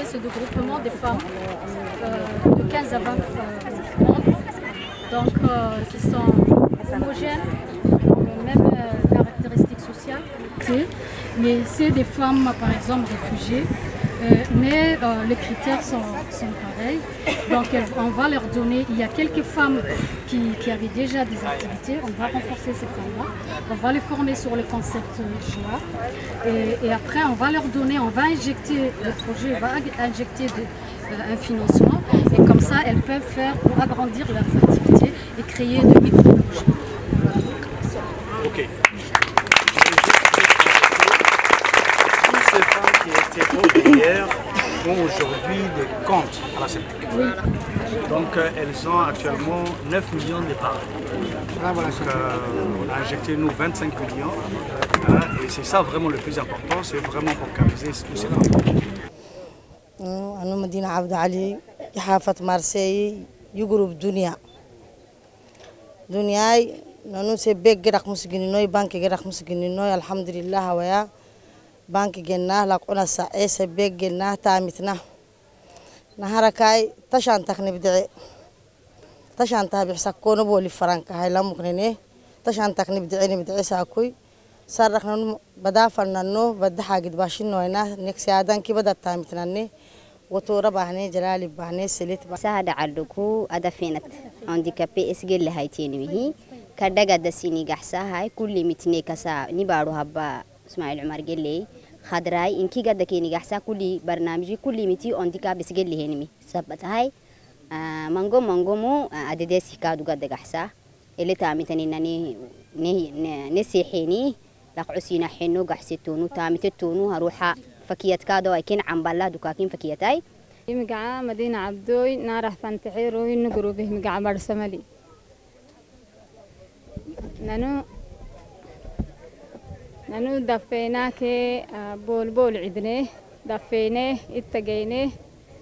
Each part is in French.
c'est de groupement des femmes de 15 à 20 membres, donc qui sont homogènes, même caractéristiques sociales. Mais c'est des femmes, par exemple, réfugiées, mais les critères sont pareils. Donc on va leur donner, il y a quelques femmes qui avaient déjà des activités, on va renforcer ces femmes-là, on va les former sur le concept joie, et après on va leur donner, on va injecter le projet, on va injecter un financement, et comme ça elles peuvent faire pour agrandir leurs activités et créer de micro-projets. Ok. Ces femmes qui étaient ouvrières ont aujourd'hui des comptes à la CEPEC. Oui. Donc elles ont actuellement 9 millions de parts. Donc on a injecté nous 25 millions. Et c'est ça vraiment le plus important, c'est vraiment pour canaliser tous ces femmes. أنا مدينة عبد علي حافة مارسي يجروب دنياي نانو سبيك جرق مسجنينوي بانك جرق مسجنينوي الحمد لله ويا بانك جناه لقونا ساعة سبيك جناه تامتنا نهاركاي تشان تخني بدعي تشان تابع سكون بولي فرانك هاي لا ممكنني تشان تخني بدعي ساكوي صارخنا بدافعنا إنه بدي حاجة باشين وينا نكسيادان كي بدأ تامتناني وتورا بهني جلالي بهني سليت سهد عدوكو أدفينت عندي كبي إسجل هايتين وهي كذا قد سيني جحسة هاي كل متني كسا نبارو هبا اسماعيل عمر قال لي خضراي إنكي قد كيني جحسة كل برنامجي كل متي عندي كاب إسجل هنمي سبت هاي مانجو أديدس كادو قد جحسة اللي تامتني إنني نسيحيني لقعسينا حنو قحستونو تامتتونو هروحا فكيت كادو أكين عم بالله دكاكين فكيتاي مقعة مدينة عبدوي نارح فانتحيروي نقرو به مقعة برسملي نانو دفينا كي بول عدنه دفينه اتقينه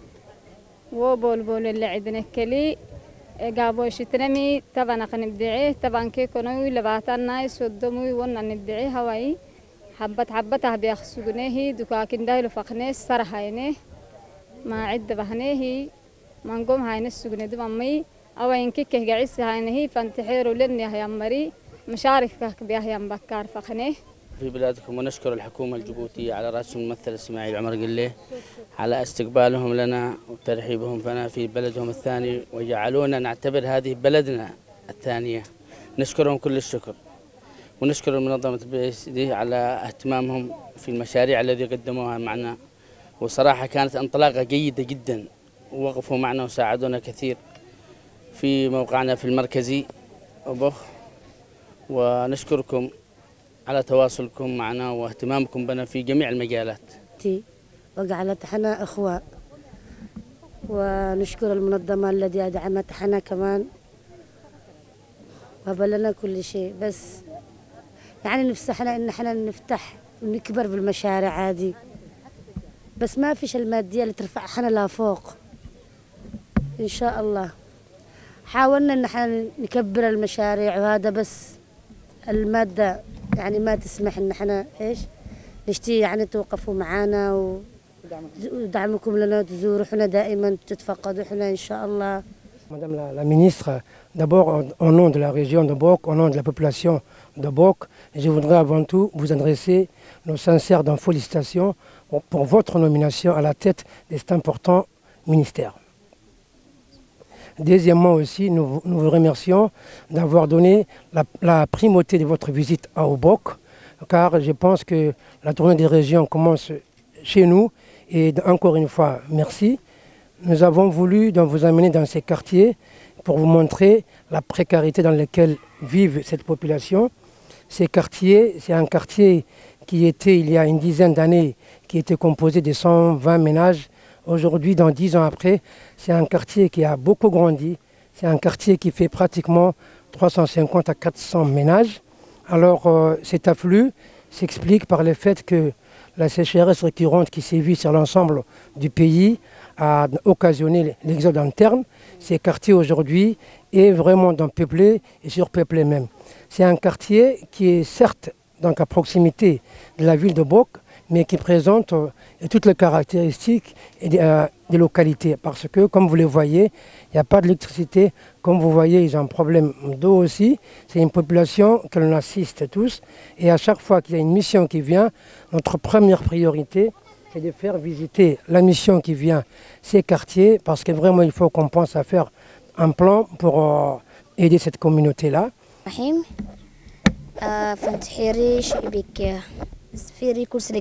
وبول اللي عدنه كلي قابو شترمي طبعا نبدعيه طبعا كي كنوي لبعتنا يسودموي ونا نبدعيه هواي حبتها بيخسقنيه دكاكين دايلو فقنيه سرحينه ما عد بهنيه ما نقوم هاي نسقني دمامي أو إنك كهجعس هاي فانتحيروا لني هاي مري مشاركة بها بكار فقنيه في بلادكم ونشكر الحكومة الجيبوتية على رأس الممثل إسماعيل عمر قليه على استقبالهم لنا وترحيبهم فنا في بلدهم الثاني وجعلونا نعتبر هذه بلدنا الثانية. نشكرهم كل الشكر ونشكر منظمة PSD على اهتمامهم في المشاريع التي قدموها معنا، وصراحة كانت انطلاقة جيدة جدا ووقفوا معنا وساعدونا كثير في موقعنا في المركزي أبوخ، ونشكركم على تواصلكم معنا واهتمامكم بنا في جميع المجالات. وجعلت حنا إخوة، ونشكر المنظمة التي أدعمت حنا كمان وبلنا كل شيء، بس يعني نفسحنا إن حنا نفتح ونكبر بالمشاريع هذه، بس ما فيش المادية اللي ترفع حنا لفوق. إن شاء الله حاولنا إن حنا نكبر المشاريع وهذا، بس المادة يعني ما تسمح إن حنا إيش نشتي يعني توقفوا معانا ودعمكم لنا تزورونا دائما تتفقدوا إحنا إن شاء الله. Madame la ministre, d'abord au nom de la région de Bok, au nom de la population de Bok, je voudrais avant tout vous adresser nos sincères félicitations pour votre nomination à la tête de cet important ministère. Deuxièmement aussi, nous vous remercions d'avoir donné la primauté de votre visite à Obok, car je pense que la tournée des régions commence chez nous et encore une fois, merci. Nous avons voulu vous amener dans ces quartiers pour vous montrer la précarité dans laquelle vivent cette population. Ces quartiers, c'est un quartier qui était il y a une dizaine d'années, qui était composé de 120 ménages. Aujourd'hui, dans 10 ans après, c'est un quartier qui a beaucoup grandi. C'est un quartier qui fait pratiquement 350 à 400 ménages. Alors cet afflux s'explique par le fait que la sécheresse récurrente qui sévit sur l'ensemble du pays a occasionné l'exode interne. Ces quartiers aujourd'hui est vraiment peuplé et surpeuplé même. C'est un quartier qui est certes donc à proximité de la ville de Bok, mais qui présente toutes les caractéristiques des localités. Parce que, comme vous le voyez, il n'y a pas d'électricité. Comme vous voyez, ils ont un problème d'eau aussi. C'est une population que l'on assiste tous. Et à chaque fois qu'il y a une mission qui vient, notre première priorité, c'est de faire visiter la mission qui vient, ces quartiers, parce que vraiment, il faut qu'on pense à faire un plan pour aider cette communauté-là. فيري كورسي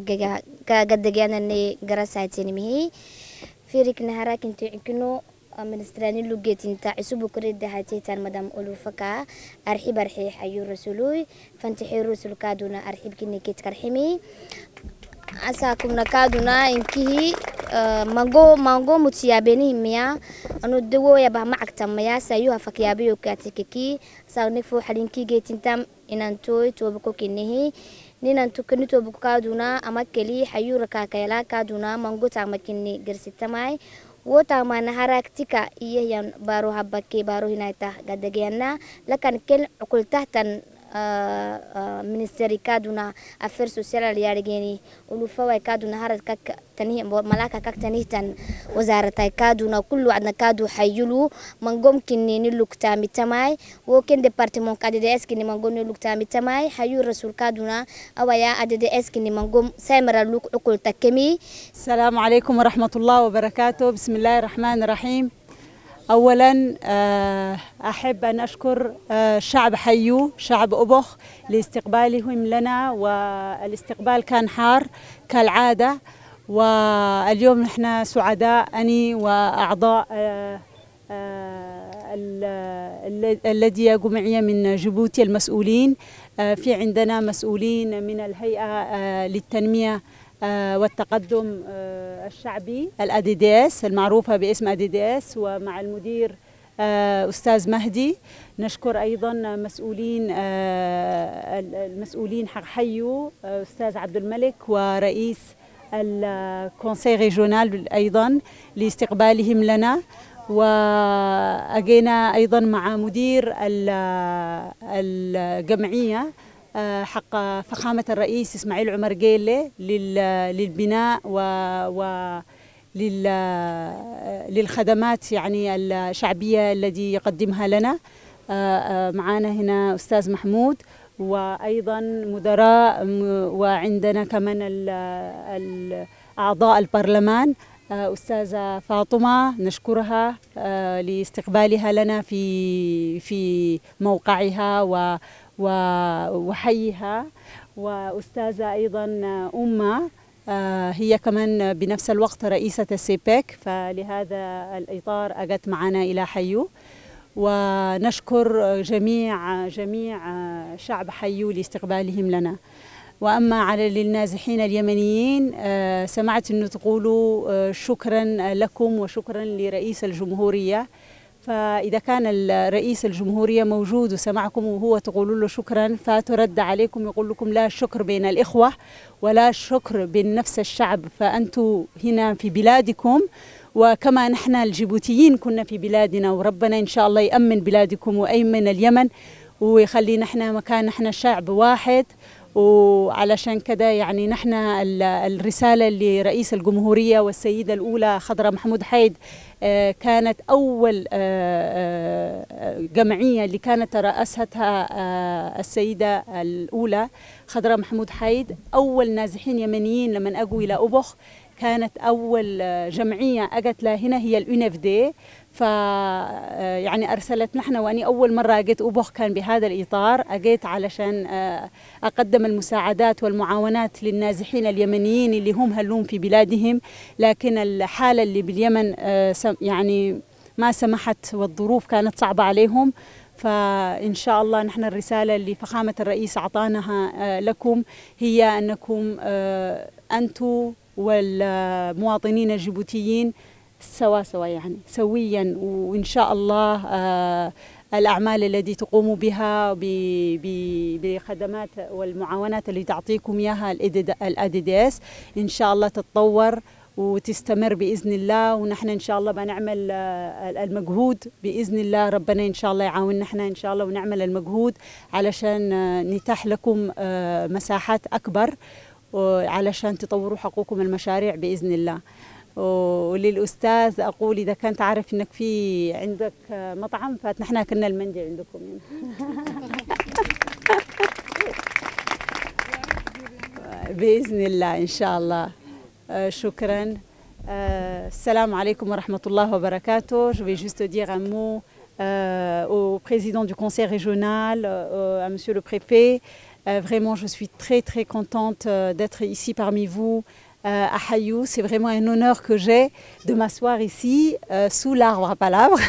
قد قراساتين مهي فيري كنهارا كنت يكنو من استراني لوجيت انت عسوب كريد هاتي تان مدام ألوفكا أرحب أرحيح أيو رسولوي فانتحي رسول كادونا أرحب كني كيت كرحمي أساكم نكادونا إنكي مانغو متيابيني ميا أنو دو يبا معك تميا سايوها فكيابيو كاتيكي ساونيفو حلينكي جيت انتام إنانتوي توبكو كنيهي نينان تكنيتو بكادونا أما كلي حيورا كاكايلا كادونا مانغو تاغمكيني جرسيتماي وتاغما نهارك تيكا إيه بارو هبكي بارو هنايتا قدقيانا لكن كل عقل تحتن منستري كادونا أفير سوسيال اليارجيني ولفوا كادونا هارد كك تنيه ملاكا كك تنيهتن وزارة كادونا كله عندنا كادو حيلو منقوم كني نلوك تامي تماي وكن ديبارتمون كادي اس كني منقوم نلوك تامي تماي حيو رسول كادونا أويا أدي اس كني منقوم سامر اللوك عقل تكمي. السلام عليكم ورحمة الله وبركاته. بسم الله الرحمن الرحيم. أولاً أحب أن أشكر شعب حيو شعب أبوخ لاستقبالهم لنا، والاستقبال كان حار كالعادة، واليوم نحن سعداء أني وأعضاء الذي جمعية من جيبوتي المسؤولين. في عندنا مسؤولين من الهيئة للتنمية والتقدم الشعبي الأديديس المعروفة باسم أديديس، ومع المدير أستاذ مهدي. نشكر أيضا المسؤولين حق حيو أستاذ عبد الملك ورئيس الكونسي ريجونال أيضا لاستقبالهم لنا، وأجينا أيضا مع مدير الجمعية حق فخامة الرئيس إسماعيل عمر جيلي للبناء للخدمات يعني الشعبية التي يقدمها لنا. معنا هنا أستاذ محمود وأيضا مدراء، وعندنا كمان أعضاء البرلمان أستاذة فاطمة نشكرها لاستقبالها لنا في موقعها وحيها، وأستاذة أيضا أمة هي كمان بنفس الوقت رئيسة السيبك، فلهذا الإطار أجت معنا إلى حيو. ونشكر جميع شعب حيو لاستقبالهم لنا. وأما على للنازحين اليمنيين، سمعت أنه تقولوا شكرا لكم وشكرا لرئيس الجمهورية، فإذا كان رئيس الجمهورية موجود وسمعكم وهو تقولوا له شكرا، فترد عليكم يقول لكم لا شكر بين الإخوة ولا شكر بين نفس الشعب، فأنتوا هنا في بلادكم وكما نحن الجيبوتيين كنا في بلادنا، وربنا إن شاء الله يأمن بلادكم ويأمن اليمن ويخلينا نحن مكان نحن شعب واحد. وعلشان كده يعني نحن الرسالة لرئيس الجمهورية والسيدة الأولى خضرة محمود حيد، كانت أول جمعية اللي كانت رأستها السيدة الأولى خضرة محمود حيد، أول نازحين يمنيين لما أجوا إلى أبوخ كانت أول جمعية أجت لها هنا هي الUNFD. يعني أرسلت نحن، وأني أول مرة أجيت أبوخ كان بهذا الإطار، أجيت علشان أقدم المساعدات والمعاونات للنازحين اليمنيين اللي هم هلوم في بلادهم، لكن الحالة اللي باليمن يعني ما سمحت والظروف كانت صعبة عليهم. فإن شاء الله نحن الرسالة اللي فخامة الرئيس أعطاناها لكم هي أنكم أنتم والمواطنين الجيبوتيين سوا يعني سويا، وإن شاء الله الأعمال التي تقوموا بها بخدمات والمعاونات اللي تعطيكم إياها الأديديس إن شاء الله تتطور وتستمر بإذن الله. ونحن إن شاء الله بنعمل المجهود بإذن الله، ربنا إن شاء الله يعاوننا نحن إن شاء الله ونعمل المجهود علشان نتاح لكم مساحات أكبر. علشان تطوروا حقوقكم المشاريع بإذن الله. وللأستاذ أقول إذا كان تعرف إنك في عندك مطعم فنحن كنا المندي عندكم بإذن الله إن شاء الله. شكرا. Salam alaikum wa rahmatullahi wa barakatuh. Je vais juste dire un mot au président du conseil régional, à monsieur le préfet. Vraiment, je suis très très contente d'être ici parmi vous à Hayou. C'est vraiment un honneur que j'ai de m'asseoir ici sous l'arbre à palabres.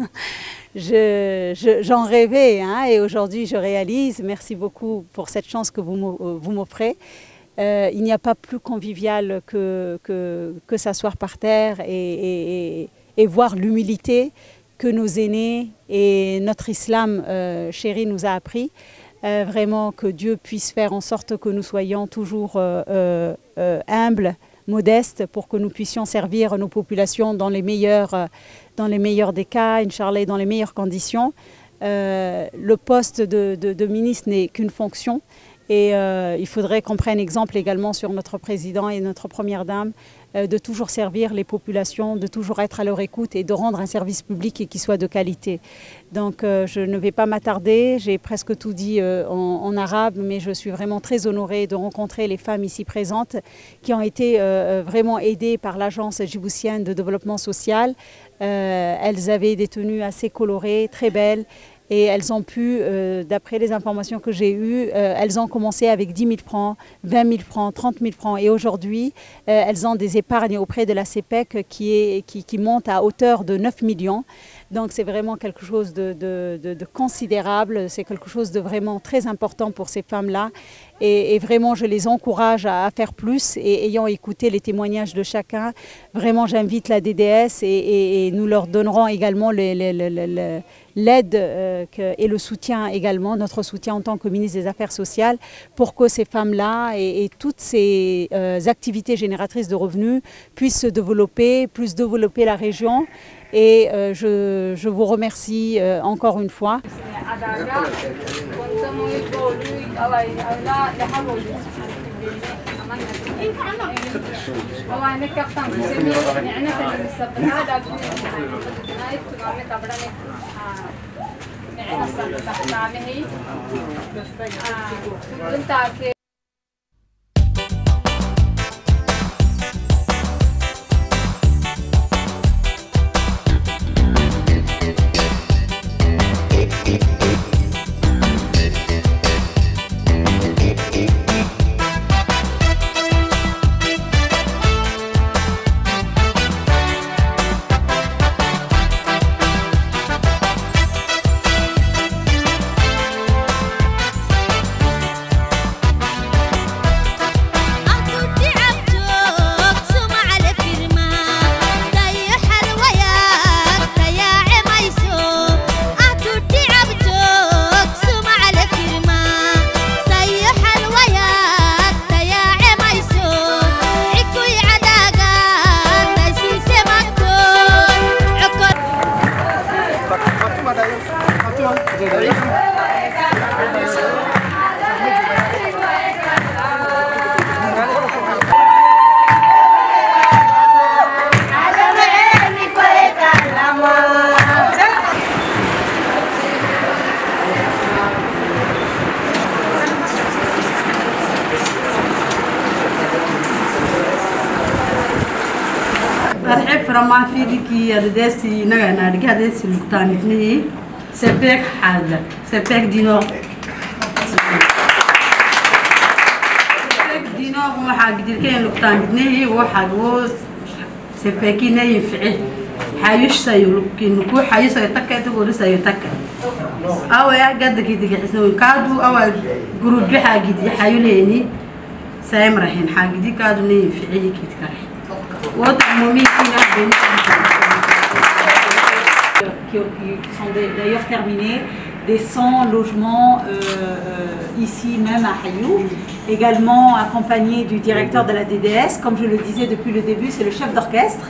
J'en rêvais hein, et aujourd'hui je réalise. Merci beaucoup pour cette chance que vous m'offrez. Il n'y a pas plus convivial que s'asseoir par terre et voir l'humilité que nos aînés et notre islam chéri nous a appris. Vraiment que Dieu puisse faire en sorte que nous soyons toujours humbles, modestes, pour que nous puissions servir nos populations dans les meilleurs des cas, Inch'Allah, et dans les meilleures conditions. Le poste de ministre n'est qu'une fonction. Et il faudrait qu'on prenne exemple également sur notre président et notre première dame, de toujours servir les populations, de toujours être à leur écoute et de rendre un service public qui soit de qualité. Donc je ne vais pas m'attarder, j'ai presque tout dit en arabe, mais je suis vraiment très honorée de rencontrer les femmes ici présentes qui ont été vraiment aidées par l'Agence djiboutienne de développement social. Elles avaient des tenues assez colorées, très belles. Et elles ont pu, d'après les informations que j'ai eues, elles ont commencé avec 10 000 francs, 20 000 francs, 30 000 francs. Et aujourd'hui, elles ont des épargnes auprès de la CEPEC qui montent à hauteur de 9 millions. Donc c'est vraiment quelque chose de considérable, c'est quelque chose de vraiment très important pour ces femmes-là. Et vraiment, je les encourage à faire plus. Et ayant écouté les témoignages de chacun, vraiment, j'invite la DDS et nous leur donnerons également l'aide et le soutien également, notre soutien en tant que ministre des Affaires sociales, pour que ces femmes-là et toutes ces activités génératrices de revenus puissent se développer, plus développer la région. Et je vous remercie encore une fois. فرما في لكي الدستي نجنا رجع دستي لقطانتني سبك حاجة سبك دينار سبك دينار وحاجة كين لقطانتني وحاجة سبكي نيفعل حيش سيلوكين كو حيش سيتكا تقول سيتكا أو يا قد كده حسنون كادو أو جروب بحاجة دي حيوليني سامرهن حاجة دي كادو نيفعل كده qui sont d'ailleurs terminés, des 100 logements ici même à Hayou, également accompagné du directeur de la DDS, comme je le disais depuis le début, c'est le chef d'orchestre.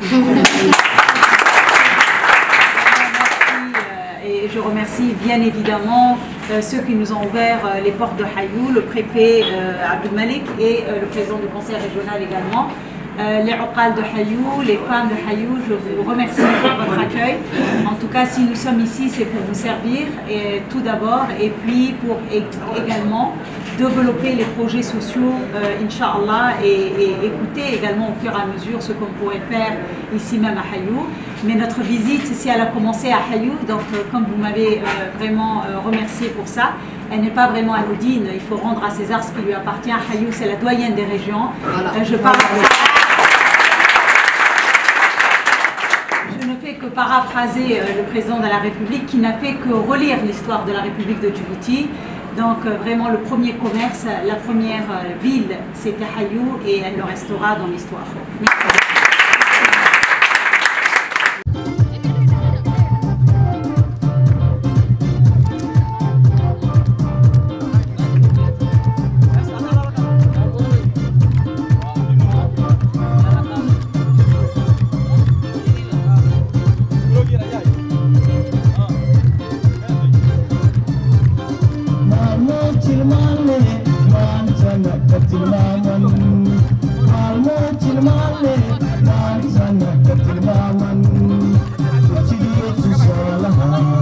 Et je remercie bien évidemment ceux qui nous ont ouvert les portes de Hayou, le préfet Abdul Malik et le président du conseil régional également. Les Oqal de Hayou, les femmes de Hayou, je vous remercie pour votre accueil. En tout cas, si nous sommes ici, c'est pour vous servir, et tout d'abord, et puis pour également développer les projets sociaux, Inch'Allah, et écouter également au fur et à mesure ce qu'on pourrait faire ici même à Hayou. Mais notre visite, si elle a commencé à Hayou, donc comme vous m'avez vraiment remercié pour ça, elle n'est pas vraiment anodine. Il faut rendre à César ce qui lui appartient. Hayou, c'est la doyenne des régions. Voilà. Je ne fais que paraphraser le président de la République qui n'a fait que relire l'histoire de la République de Djibouti. Donc vraiment le premier commerce, la première ville, c'était Hayou et elle le restera dans l'histoire.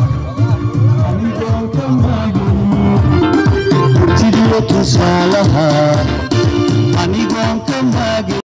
Salaha